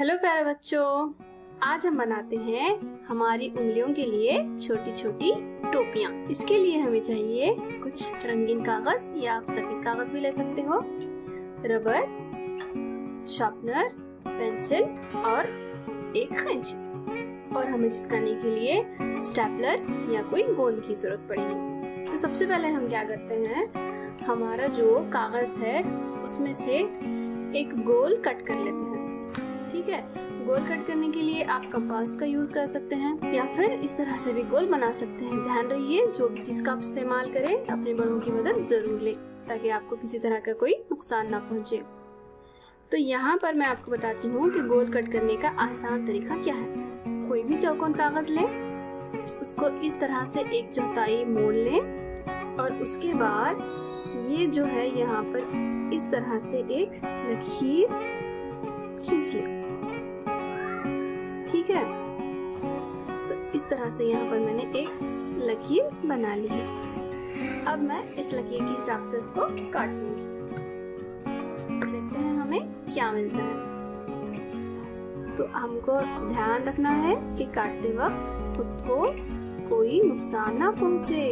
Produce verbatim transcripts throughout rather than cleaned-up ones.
Hello प्यारे बच्चों, आज हम बनाते हैं हमारी उंगलियों के लिए छोटी छोटी टोपियाँ। इसके लिए हमें चाहिए कुछ रंगीन कागज या आप सफेद कागज भी ले सकते हो, रबर, शार्पनर, पेंसिल और एक कैंची। और हमें चिपकाने के लिए स्टेपलर या कोई गोंद की जरूरत पड़ेगी। तो सबसे पहले हम क्या करते हैं, हमारा जो कागज है उसमें से एक गोल कट कर लेते हैं। ठीक है, गोल कट करने के लिए आप कंपास का यूज कर सकते हैं या फिर इस तरह से भी गोल बना सकते हैं। ध्यान रहिए, जो भी चीज का आप इस्तेमाल करें अपने बड़ों की मदद जरूर लें ताकि आपको किसी तरह का कोई नुकसान ना पहुंचे। तो यहाँ पर मैं आपको बताती हूँ कि गोल कट करने का आसान तरीका क्या है। कोई भी चौकोन कागज लें, उसको इस तरह से एक चौथाई मोड़ लें और उसके बाद ये जो है यहाँ पर इस तरह से एक लकीर खींच लें। ठीक है, तो इस तरह से यहाँ पर मैंने एक लकीर बना ली है। अब मैं इस लकीर के हिसाब से इसको काट लूंगी। देखते हैं हमें क्या मिलता है। तो हमको ध्यान रखना है कि काटते वक्त खुद को कोई नुकसान ना पहुंचे।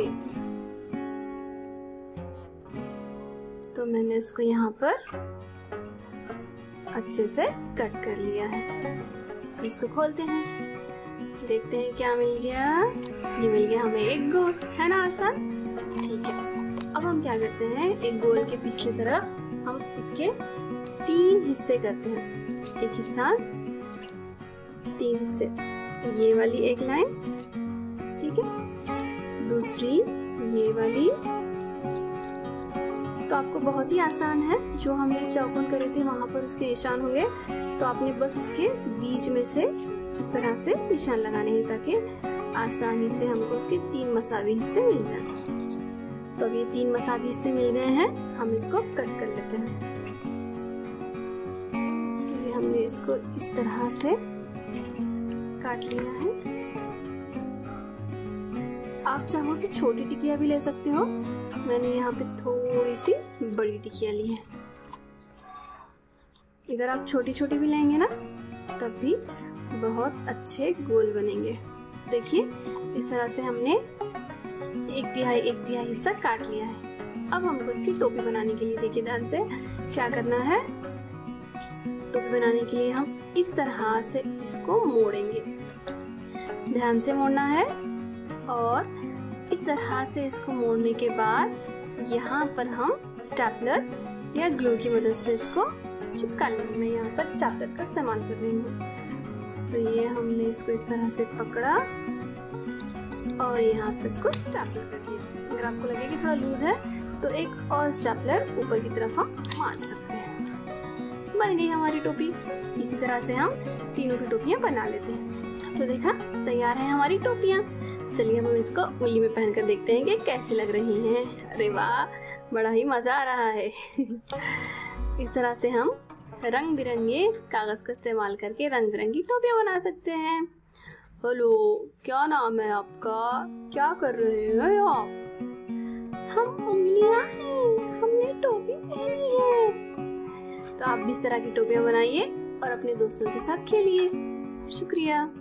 तो मैंने इसको यहाँ पर अच्छे से कट कर लिया है। इसको खोलते हैं, देखते हैं क्या मिल गया। ये मिल गया हमें एक गोल, है ना आसान। ठीक है, अब हम क्या करते हैं, एक गोल के पिछली तरफ हम इसके तीन हिस्से करते हैं। एक हिस्सा, तीन हिस्से, ये वाली एक लाइन, ठीक है, दूसरी ये वाली। तो आपको बहुत ही आसान है, जो हमने चौकोन करे थे वहां पर उसके निशान होंगे, तो आपने बस उसके बीच में से इस तरह से निशान लगाने हैं ताकि आसानी से हमको उसके तीन मसावी हिस्से मिल जाए। तो अब ये तीन मसावी हिस्से मिल गए हैं, हम इसको कट कर लेते हैं। तो ये हमने इसको इस तरह से काट लिया है। आप चाहो तो छोटी टिकिया भी ले सकते हो, मैंने यहाँ पे थोड़ी सी बड़ी टिकिया ली है। अगर आप छोटी छोटी भी लेंगे ना तब भी बहुत अच्छे गोल बनेंगे। देखिए, इस तरह से हमने एक तिहाई एक तिहाई हिस्सा काट लिया है। अब हमको इसकी टोपी बनाने के लिए, देखिए ध्यान से क्या करना है। टोपी बनाने के लिए हम इस तरह से इसको मोड़ेंगे, ध्यान से मोड़ना है। और इस तरह से इसको मोड़ने के बाद यहाँ पर हम स्टेपलर या ग्लू की मदद से इसको चिपका लेंगे। मैं यहाँ पर स्टेपलर का इस्तेमाल कर रही हूँ। तो ये हमने इसको इस तरह से पकड़ा और यहाँ पर इसको स्टेपलर कर दिया। अगर आपको लगे कि थोड़ा लूज है तो एक और स्टेपलर ऊपर की तरफ हम मार सकते हैं। बन गई हमारी टोपी। इसी तरह से हम तीनों की टोपियाँ बना लेते हैं। तो देखा, तैयार है हमारी टोपियाँ। चलिए हम इसको उंगली में पहनकर देखते हैं कि कैसी लग रही हैं। अरे वाह, बड़ा ही मजा आ रहा है। इस तरह से हम रंग बिरंगे कागज का इस्तेमाल करके रंग बिरंगी टोपियाँ बना सकते हैं। हेलो, क्या नाम है आपका? क्या कर रहे हैं आप? हम उंगलियां हैं, हमने टोपी पहनी है। तो आप भी इस तरह की टोपियाँ बनाइए और अपने दोस्तों के साथ खेलिए। शुक्रिया।